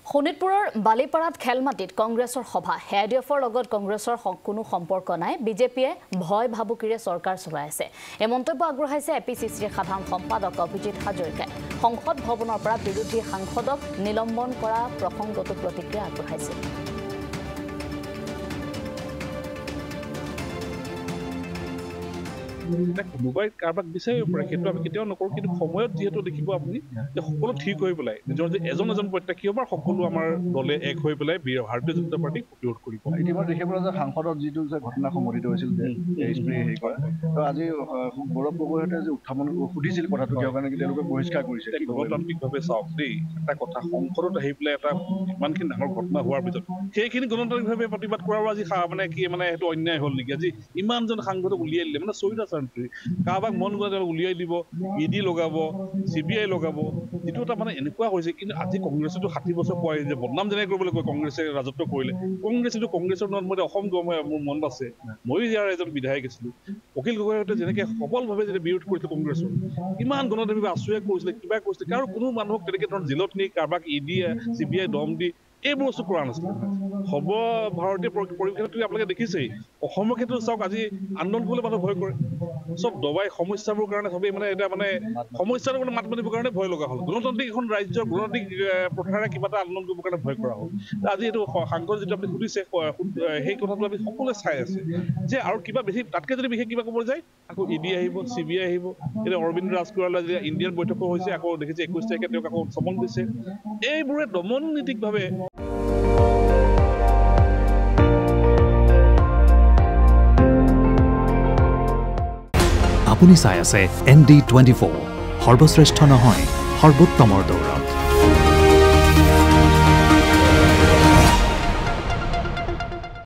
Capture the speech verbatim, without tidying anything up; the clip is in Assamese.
শোণিতপুৰৰ বালিপাৰাত খেলমাটিত কংগ্ৰেছৰ সভা এডিএফৰ লগত কংগ্ৰেছৰ কোনো সম্পৰ্ক নাই বিজেপিয়ে ভয় ভাবুকিৰে চৰকাৰ চলাই আছে এই মন্তব্য আগবঢ়াইছে এপিচিচিৰ সাধাৰণ সম্পাদক অভিজিত হাজৰিকাই সংসদ ভৱনৰ পৰা বিৰোধী সাংসদক নিলম্বন কৰা প্ৰসংগটো প্ৰতিক্ৰিয়া আগবঢ়াইছে কোনোবাই কাৰোবাক বিচাৰিব পাৰে সেইটো আমি কেতিয়াও নকৰোঁ কিন্তু সময়ত যিহেতু দেখিব আপুনি যে সকলো ঠিক হৈ পেলাই নিজৰ যে এজন এজন প্ৰত্যাশী বা সকলো আমাৰ দলে এক হৈ পেলাই ভাৰতীয় জনতা পাৰ্টিক প্ৰতিৰোধ কৰিব ইতিমধ্যে দেখিবলৈ যে সাংসদৰ যিটো যে ঘটনা সংঘটিত হৈছিল যে স্প্ৰে হেৰি কৰা তো আজি গৌৰৱ গগৈহঁতে যে উত্থাপন সুধিছিল কথাটো কিয় কাৰণে তেওঁলোকে বহিষ্কাৰ কৰিছে গণতান্ত্ৰিকভাৱে চাওক দেই এটা কথা সংসদত আহি পেলাই এটা ইমানখিনি ডাঙৰ ঘটনা হোৱাৰ পিছত সেইখিনি গণতান্ত্ৰিকভাৱে প্ৰতিবাদ কৰাৰ আজি মানে কি মানে সেইটো অন্যায় হ'ল নেকি আজি ইমানজন সাংসদক উলিয়াই দিলে মানে চৰিতা কাৰোবাক মন গ'লে উলিয়াই দিব ইডি লগাব চি বি আই লগাব যিটো এটা মানে এনেকুৱা হৈছে কিন্তু আজি কংগ্ৰেছেতো ষাঠি বছৰ পোৱাই যে বদনাম যেনেকৈ কৰিবলৈ কয় কংগ্ৰেছে ৰাজত্ব কৰিলে কংগ্ৰেছেতো কংগ্ৰেছৰ নাম মই অসম মোৰ মনত আছে ময়ো ইয়াৰ এজন বিধায়ক আছিলোঁ অখিল গগৈহঁতে যেনেকৈ সবলভাৱে যেতিয়া বিৰোধ কৰিছিল কংগ্ৰেছৰ ইমান গণতান্ত্ৰিক আশ্ৰয় কৰিছিলে কিবা কৰিছিলে কাৰো কোনো মানুহক তেনেকৈ ধৰণৰ জেলত নি কাৰোবাক ইডি চি বি আই দম দি এইবোৰ বস্তু কৰা নাছিলে সৰ্বভাৰতীয় পৰিৱেশটো আপোনালোকে দেখিছেই অসমৰ ক্ষেত্ৰত চাওক আজি আন্দোলন কৰিবলৈ মানুহ ভয় কৰে চব দবাই সমস্যাবোৰ কাৰণে সবেই মানে এতিয়া মানে সমস্যাৰ মানে মাত মাতিবৰ কাৰণে ভয় লগা হ'ল গণতান্ত্ৰিক এখন ৰাজ্যৰ গণতান্ত্ৰিক প্ৰথাৰে কিবা এটা আন্দোলন কৰিবৰ কাৰণে ভয় কৰা হ'ল আজি এইটো সাংসদ যিটো আপুনি সুধিছে সেই কথাটো আমি সকলোৱে চাই আছে যে আৰু কিবা বেছি তাতকৈ যদি বিশেষ কিবা ক'ব যায় আকৌ ইডি আহিব চি বি আই আহিব এতিয়া অৰবিন্দ ৰাজখোৱালে যেতিয়া ইণ্ডিয়ান বৈঠকো হৈছে আকৌ দেখিছে একৈছ তাৰিখে তেওঁক আকৌ চমন দিছে এইবোৰে দমন নীতিকভাৱে আপুনি চাই আছে এন ডি টুৱেণ্টি ফ'ৰ সৰ্বশ্ৰেষ্ঠ নহয় সৰ্বোত্তমৰ দৌৰ